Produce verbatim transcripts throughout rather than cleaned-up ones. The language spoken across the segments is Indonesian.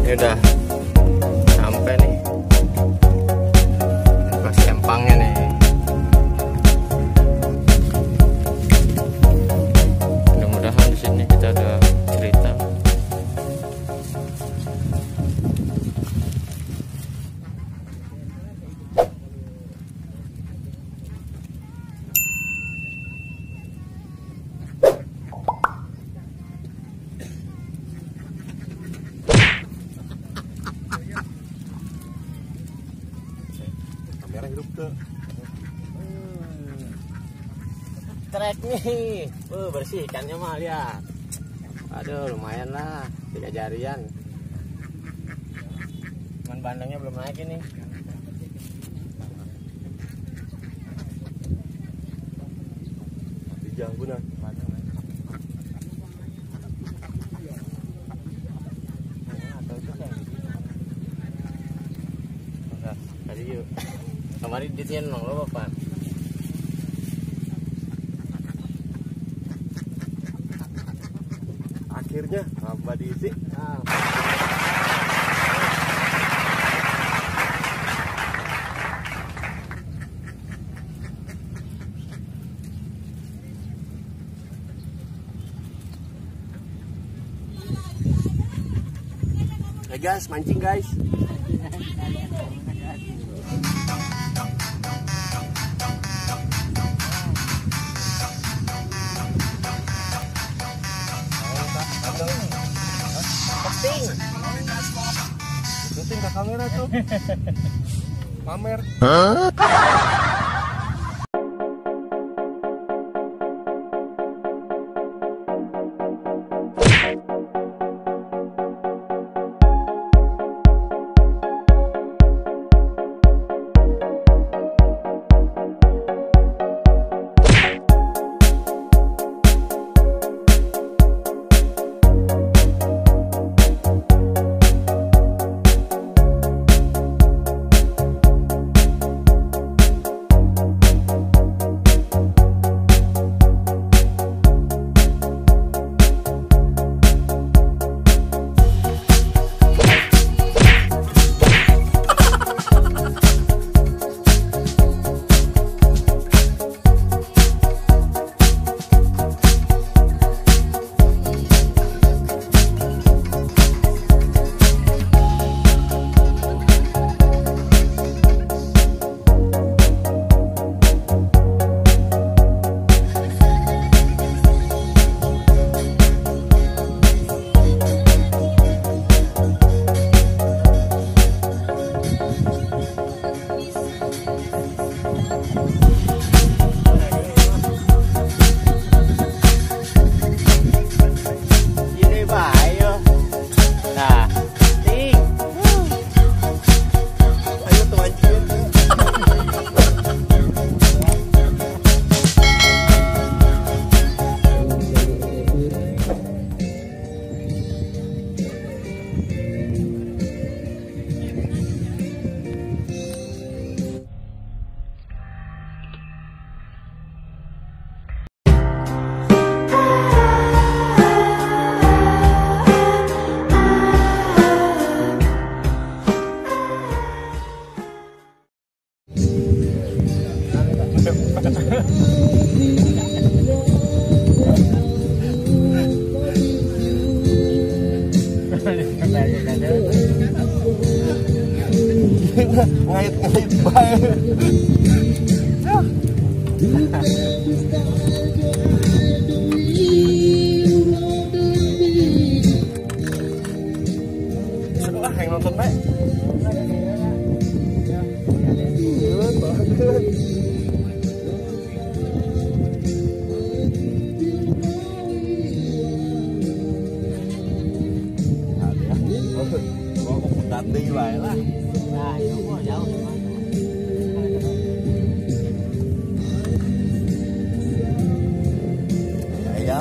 Ini udah sampai nih. Pas empangnya nih. Mudah-mudahan di sini kita ada cerita. Hidup tuh Trek nih, uh, bersih ikannya mah lihat. Aduh lumayan lah, tiga jarian. Cuman bandengnya belum naik ini. di janggunan tadi yuk. Kemarin di sini nong lo bapak. akhirnya tambah diisi. Ah. Hey guys, mancing guys. Penting. Syuting ke kamera tuh. Pamer. Ngait-ngait bae. Seru ah yang nonton bae. Ganti bae lah. Nah, itu kok jauh teman. Ya,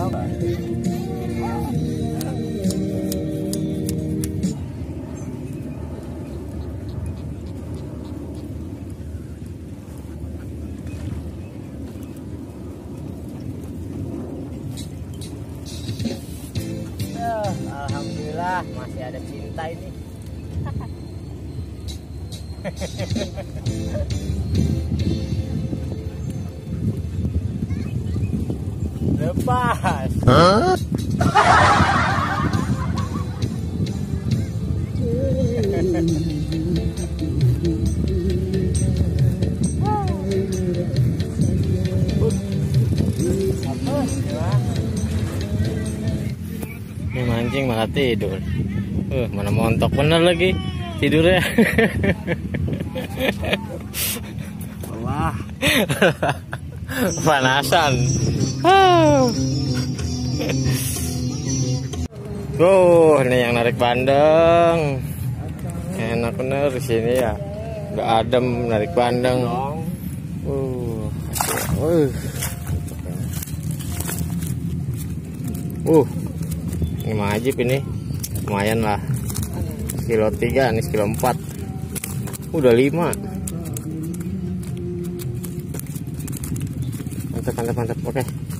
Alhamdulillah masih ada cinta ini. Lepas. Hah? Ini mancing malah tidur. Uh, mana montok bener lagi tidurnya. Wah. Panasan. Tuh, ini yang narik bandeng. Enak bener di sini ya. Udah adem narik bandeng. Uh. Uh. Uh. Ini majib ini. Lumayan lah. Kilo tiga, ini kilo empat. Udah lima. Mantap, mantap, mantap. Oke.